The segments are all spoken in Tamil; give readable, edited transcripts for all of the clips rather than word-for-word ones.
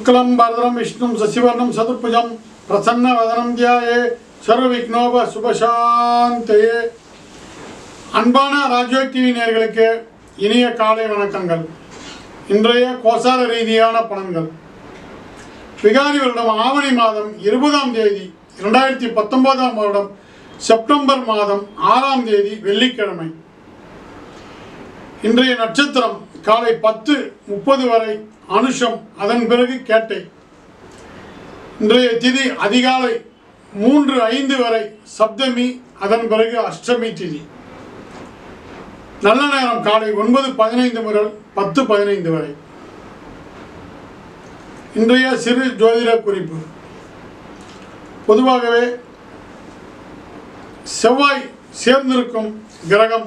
शुक्लं भरदरं विष्णुं शशिवर्णं चतुर्भुजं प्रसन्नवदनं ध्याये सर्वविघ्नोपशान्तये அன்பான ராஜ்யோக் டிவி நேயர்களுக்கு இனிய காலை வணக்கங்கள். இன்றைய கோசார ரீதியான பலன்கள். விகாரி வருடம் ஆவணி மாதம் 20ஆம் தேதி 2019ஆம் வருடம் செப்டம்பர் மாதம் 6ஆம் தேதி வெள்ளிக்கிழமை. இன்றைய நட்சத்திரம் காலை 10:30 வரை அனுஷம், அதன் பிறகு கேட்டை. இன்றைய திதி அதிகாலை 3:05 வரை சப்தமி, அதன் பிறகு அஷ்டமி திதி. நல்ல நேரம் காலை 9:15 முதல் 10:15 வரை. இன்றைய சிறு ஜோதிட குறிப்பு. பொதுவாகவே செவ்வாய் சேர்ந்திருக்கும் கிரகம்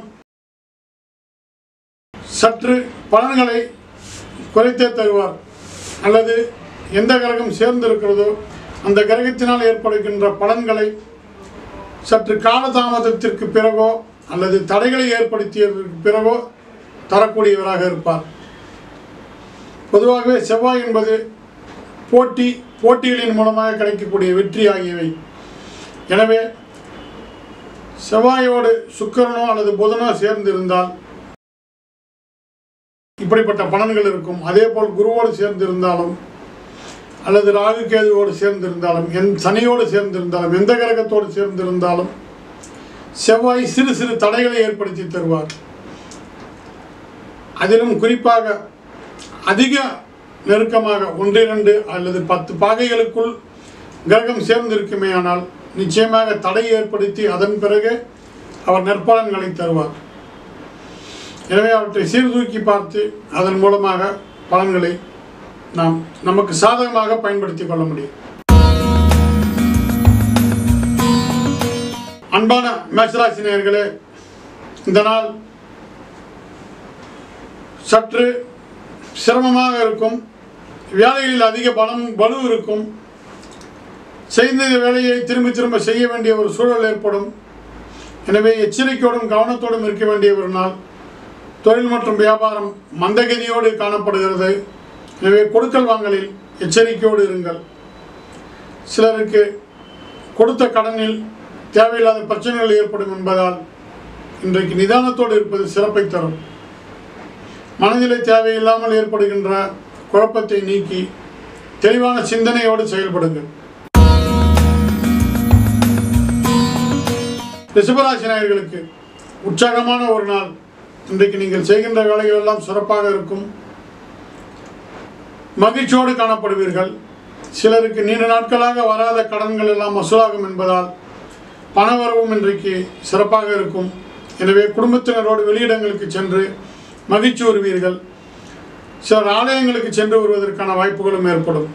சற்று பலன்களை குறைத்தே தருவார், அல்லது எந்த கிரகம் சேர்ந்திருக்கிறதோ அந்த கிரகத்தினால் ஏற்படுகின்ற பலன்களை சற்று காலதாமதத்திற்கு பிறகோ அல்லது தடைகளை ஏற்படுத்தியதற்கு பிறகோ தரக்கூடியவராக இருப்பார். பொதுவாகவே செவ்வாய் என்பது போட்டிகளின் மூலமாக கிடைக்கக்கூடிய வெற்றி ஆகியவை. எனவே செவ்வாயோடு சுக்கிரனோ அல்லது புதனோ சேர்ந்து இருந்தால் இப்படிப்பட்ட பலன்கள் இருக்கும். அதேபோல் குருவோடு சேர்ந்திருந்தாலும் அல்லது ராகு கேதுவோடு சேர்ந்திருந்தாலும் சனியோடு சேர்ந்திருந்தாலும் எந்த கிரகத்தோடு சேர்ந்திருந்தாலும் செவ்வாய் சிறு சிறு தடைகளை ஏற்படுத்தி தருவார். அதிலும் குறிப்பாக அதிக நெருக்கமாக 1-2 அல்லது 10 பாகைகளுக்குள் கிரகம் சேர்ந்திருக்குமே ஆனால் நிச்சயமாக தடை ஏற்படுத்தி அதன் பிறகு அவர் நற்பலன்களை தருவார். எனவே அவற்றை சீர்தூக்கி பார்த்து அதன் மூலமாக பலன்களை நமக்கு சாதகமாக பயன்படுத்திக் கொள்ள முடியும். அன்பான மேஷராசி நேயர்களே, இந்த நாள் சற்று சிரமமாக இருக்கும். வேலைகளில் அதிக பலு இருக்கும். செய்த வேலையை திரும்ப செய்ய வேண்டிய ஒரு சூழல் ஏற்படும். எனவே எச்சரிக்கையோடும் கவனத்தோடும் இருக்க வேண்டிய ஒரு நாள். தொழில் மற்றும் வியாபாரம் மந்தகதியோடு காணப்படுகிறது. எனவே கொடுக்கல் வாங்கலில் எச்சரிக்கையோடு இருங்கள். சிலருக்கு கொடுத்த கடனில் தேவையில்லாத பிரச்சனைகள் ஏற்படும் என்பதால் இன்றைக்கு நிதானத்தோடு இருப்பது சிறப்பை தரும். மனதிலே தேவையில்லாமல் ஏற்படுகின்ற குழப்பத்தை நீக்கி தெளிவான சிந்தனையோடு செயல்படுங்கள். ரிஷபராசி நேயர்களுக்கு உற்சாகமான ஒரு நாள். இன்றைக்கு நீங்கள் செய்கின்ற வேலைகள் எல்லாம் சிறப்பாக இருக்கும். மகிழ்ச்சியோடு காணப்படுவீர்கள். சிலருக்கு நீண்ட நாட்களாக வராத கடன்கள் எல்லாம் வசூலாகும் என்பதால் பணவரவும் இன்றைக்கு சிறப்பாக இருக்கும். எனவே குடும்பத்தினரோடு வெளியிடங்களுக்கு சென்று மகிழ்ச்சி வருவீர்கள். சிலர் ஆலயங்களுக்கு சென்று வருவதற்கான வாய்ப்புகளும் ஏற்படும்.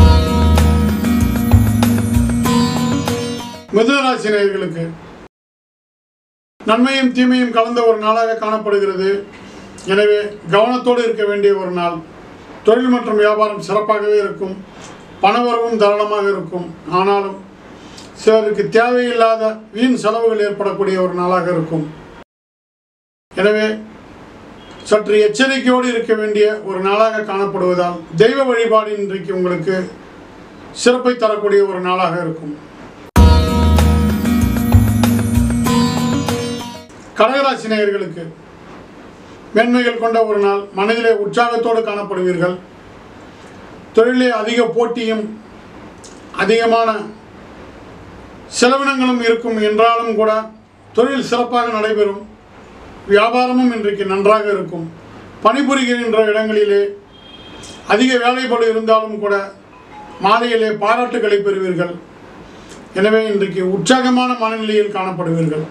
மிதுனராசி நேயர்களுக்கு நன்மையும் தீமையும் கலந்த ஒரு நாளாக காணப்படுகிறது. எனவே கவனத்தோடு இருக்க வேண்டிய ஒரு நாள். தொழில் மற்றும் வியாபாரம் சிறப்பாகவே இருக்கும். பணவரவும் தாராளமாக இருக்கும். ஆனாலும் சிலருக்கு தேவையில்லாத வீண் செலவுகள் ஏற்படக்கூடிய ஒரு நாளாக இருக்கும். எனவே சற்று எச்சரிக்கையோடு இருக்க வேண்டிய ஒரு நாளாக காணப்படுவதால் தெய்வ வழிபாடு இன்றைக்கு உங்களுக்கு சிறப்பை தரக்கூடிய ஒரு நாளாக இருக்கும். கடகராசி நேயர்களுக்கு மேன்மைகள் கொண்ட ஒரு நாள். மனதிலே உற்சாகத்தோடு காணப்படுவீர்கள். தொழிலே அதிக போட்டியும் அதிகமான செலவினங்களும் இருக்கும் என்றாலும் கூட தொழில் சிறப்பாக நடைபெறும். வியாபாரமும் இன்றைக்கு நன்றாக இருக்கும். பணிபுரிகின்ற இடங்களிலே அதிக வேலைப்பளு இருந்தாலும் கூட மாலையிலே பாராட்டுகளை பெறுவீர்கள். எனவே இன்றைக்கு உற்சாகமான மனநிலையில் காணப்படுவீர்கள்.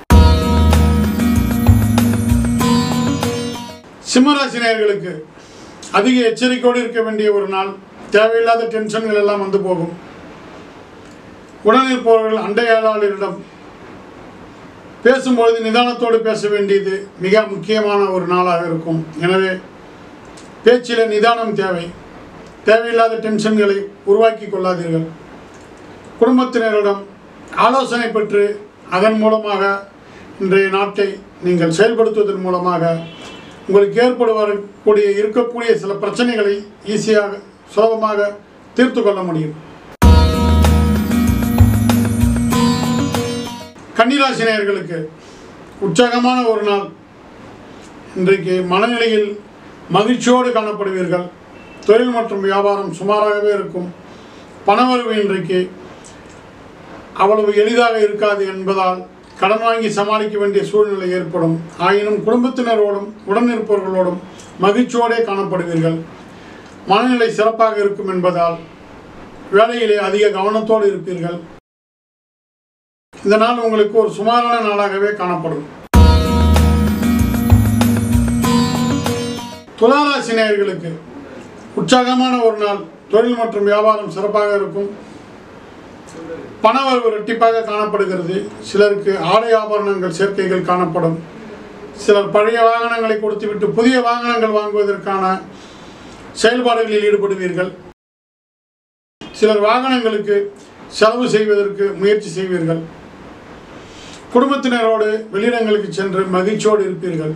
சிம்மராசி நேயர்களுக்கு அதிக எச்சரிக்கையோடு இருக்க வேண்டிய ஒரு நாள். தேவையில்லாத டென்ஷன்கள் எல்லாம் வந்து போகும். உடனிருப்பவர்கள் அண்டையாளரிடம் பேசும்பொழுது நிதானத்தோடு பேச வேண்டியது மிக முக்கியமான ஒரு நாளாக இருக்கும். எனவே பேச்சில் நிதானம் தேவை. தேவையில்லாத டென்ஷன்களை உருவாக்கி கொள்ளாதீர்கள். குடும்பத்தினரிடம் ஆலோசனை பெற்று அதன் மூலமாக இன்றைய நாட்டை நீங்கள் செயல்படுத்துவதன் மூலமாக உங்களுக்கு இருக்கக்கூடிய சில பிரச்சனைகளை ஈஸியாக சுலபமாக தீர்த்து கொள்ள முடியும். கன்னிராசி நேயர்களுக்கு உற்சாகமான ஒரு நாள். இன்றைக்கு மனநிலையில் மகிழ்ச்சியோடு காணப்படுவீர்கள். தொழில் மற்றும் வியாபாரம் சுமாராகவே இருக்கும். பணவரவு இன்றைக்கு அவ்வளவு எளிதாக இருக்காது என்பதால் கடன் வாங்கி சமாளிக்க வேண்டிய சூழ்நிலை ஏற்படும். ஆயினும் குடும்பத்தினரோடும் உடனிருப்பவர்களோடும் மகிழ்ச்சியோடே காணப்படுவீர்கள். மனநிலை சிறப்பாக இருக்கும் என்பதால் வேலையிலே அதிக கவனத்தோடு இருப்பீர்கள். இந்த நாள் உங்களுக்கு ஒரு சுமாரான நாளாகவே காணப்படும். துளாராசி நேயர்களுக்கு உற்சாகமான ஒரு நாள். தொழில் மற்றும் வியாபாரம் சிறப்பாக இருக்கும். பணவரவு இரட்டிப்பாக காணப்படுகிறது. சிலருக்கு ஆடை ஆபரணங்கள் சேர்க்கைகள் காணப்படும். சிலர் பழைய வாகனங்களை கொடுத்துவிட்டு புதிய வாகனங்கள் வாங்குவதற்கான செயல்பாடுகளில் ஈடுபடுவீர்கள். சிலர் வாகனங்களுக்கு செலவு செய்வதற்கு முயற்சி செய்வீர்கள். குடும்பத்தினரோடு வெளியிடங்களுக்கு சென்று மகிழ்ச்சியோடு இருப்பீர்கள்.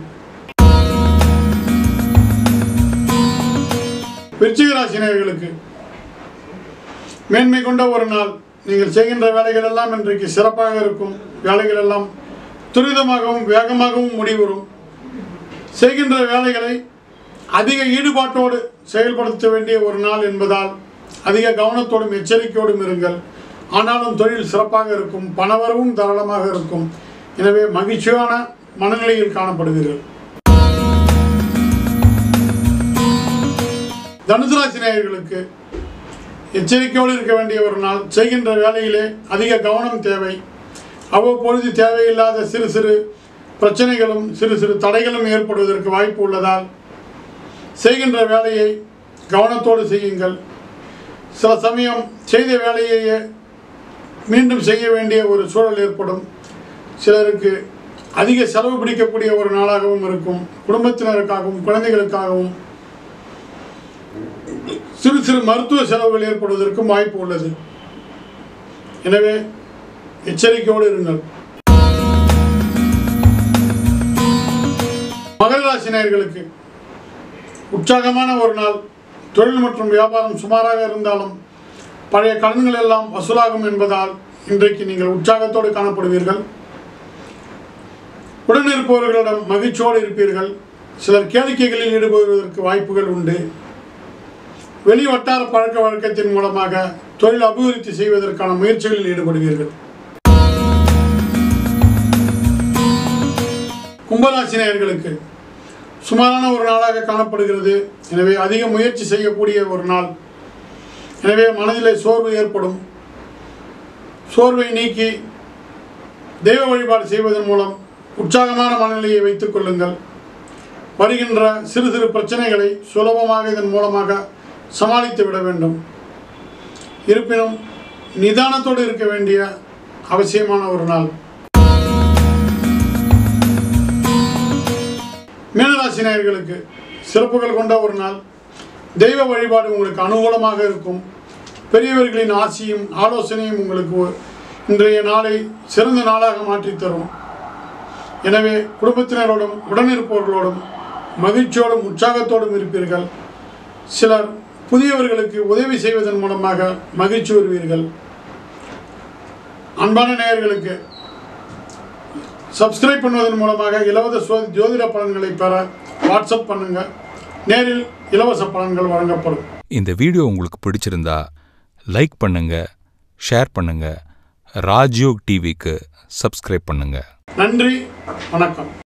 விருச்சிக ராசி நேயர்களுக்கு மேன்மை கொண்ட ஒரு நாள். நீங்கள் செய்கின்ற வேலைகள் எல்லாம் இன்றைக்கு சிறப்பாக இருக்கும். வேலைகள் எல்லாம் துரிதமாகவும் வேகமாகவும் முடிவரும். செய்கின்ற வேலைகளை அதிக ஈடுபாட்டோடு செயல்படுத்த வேண்டிய ஒரு நாள் என்பதால் அதிக கவனத்தோடும் எச்சரிக்கையோடும் இருங்கள். ஆனாலும் தொழில் சிறப்பாக இருக்கும். பணவரவும் தாராளமாக இருக்கும். எனவே மகிழ்ச்சியான மனநிலையில் காணப்படுவீர்கள். தனுசு ராசி நேயர்களுக்கு எச்சரிக்கையோடு இருக்க வேண்டிய ஒரு நாள். செய்கின்ற வேலையிலே அதிக கவனம் தேவை. அவ்வப்பொழுது தேவையில்லாத சிறு சிறு பிரச்சனைகளும் சிறு சிறு தடைகளும் ஏற்படுவதற்கு வாய்ப்பு உள்ளதால் செய்கின்ற வேலையை கவனத்தோடு செய்யுங்கள். சில சமயம் செய்த வேலையையே மீண்டும் செய்ய வேண்டிய ஒரு சூழல் ஏற்படும். சிலருக்கு அதிக செலவு பிடிக்கக்கூடிய ஒரு நாளாகவும் இருக்கும். குடும்பத்தினருக்காகவும் குழந்தைகளுக்காகவும் சிறு சிறு மருத்துவ செலவுகள் ஏற்படுவதற்கும் வாய்ப்பு உள்ளது. எனவே எச்சரிக்கையோடு இருங்கள். மகர ராசி நேயர்களுக்கு உற்சாகமான ஒரு நாள். தொழில் மற்றும் வியாபாரம் சுமாராக இருந்தாலும் பழைய கடன்கள் எல்லாம் வசூலாகும் என்பதால் இன்றைக்கு நீங்கள் உற்சாகத்தோடு காணப்படுவீர்கள். உடனிருப்பவர்களிடம் மகிழ்ச்சியோடு இருப்பீர்கள். சிலர் கேளிக்கைகளில் ஈடுபடுவதற்கு வாய்ப்புகள் உண்டு. வெளி வட்டார பழக்க வழக்கத்தின் மூலமாக தொழில் அபிவிருத்தி செய்வதற்கான முயற்சிகளில் ஈடுபடுவீர்கள். கும்பராசி நேயர்களுக்கு சுமாரான ஒரு நாளாக காணப்படுகிறது. எனவே அதிக முயற்சி செய்யக்கூடிய ஒரு நாள். எனவே மனதிலே சோர்வு ஏற்படும். சோர்வை நீக்கி தெய்வ வழிபாடு செய்வதன் மூலம் உற்சாகமான மனநிலையை வைத்துக் கொள்ளுங்கள். வருகின்ற சிறு சிறு பிரச்சனைகளை சுலபமாக இதன் மூலமாக சமாளித்து விட வேண்டும். இருப்பினும் நிதானத்தோடு இருக்க வேண்டிய அவசியமான ஒரு நாள். மீனராசி நேயர்களுக்கு சிறப்புகள் கொண்ட ஒரு நாள். தெய்வ வழிபாடு உங்களுக்கு அனுகூலமாக இருக்கும். பெரியவர்களின் ஆசியும் ஆலோசனையும் உங்களுக்கு இன்றைய நாளை சிறந்த நாளாக மாற்றித்தரும். எனவே குடும்பத்தினரோடும் உடனிருப்பவர்களோடும் மகிழ்ச்சியோடும் உற்சாகத்தோடும் இருப்பீர்கள். சிலர் புதியவர்களுக்கு உதவி செய்வதன் மூலமாக மகிழ்ச்சி வருவீர்கள். அன்பான நேயர்களுக்கு சப்ஸ்கிரைப் பண்ணுவதன் மூலமாக இலவச ஜோதிட பலன்களை பெற வாட்ஸ்அப் பண்ணுங்க. நேரில் இலவச பலன்கள் வழங்கப்படும். இந்த வீடியோ உங்களுக்கு பிடிச்சிருந்தா லைக் பண்ணுங்க, ஷேர் பண்ணுங்க, ராஜ்யோக் டிவிக்கு சப்ஸ்கிரைப் பண்ணுங்க. நன்றி, வணக்கம்.